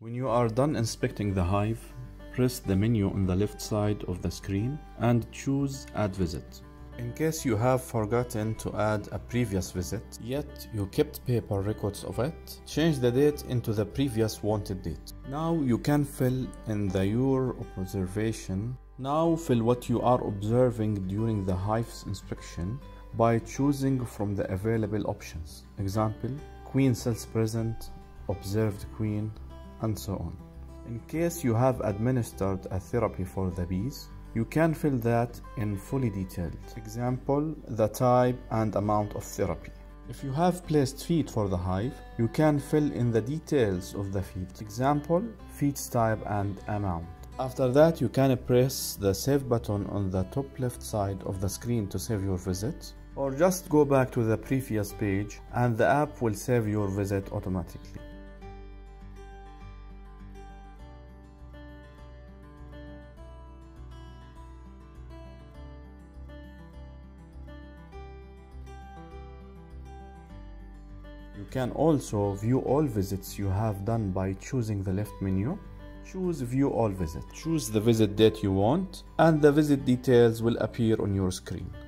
When you are done inspecting the Hive, press the menu on the left side of the screen and choose Add Visit. In case you have forgotten to add a previous visit, yet you kept paper records of it, change the date into the previous wanted date. Now you can fill in your observation. Now fill what you are observing during the Hive's inspection by choosing from the available options. Example, queen cells present, observed queen, and so on. In case you have administered a therapy for the bees, you can fill that in fully detailed. Example, the type and amount of therapy. If you have placed feed for the Hive, you can fill in the details of the feed. Example, feed's type and amount. After that, you can press the Save button on the top left side of the screen to save your visit, or just go back to the previous page and the app will save your visit automatically. You can also view all visits you have done by choosing the left menu. Choose View All Visits. Choose the visit date you want, and the visit details will appear on your screen.